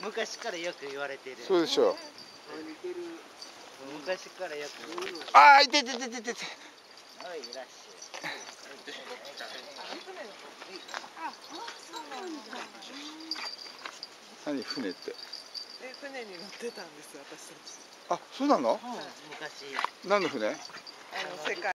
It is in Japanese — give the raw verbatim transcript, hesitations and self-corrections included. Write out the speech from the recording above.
昔からよく言われてる。 そうでしょう。 昔からよく。 ああ、いてててててて。 おい、いらっしゃい。 何船って。 え、船に乗ってたんです私たち。 あ、そうなの？ 昔。 何の船？ あの世界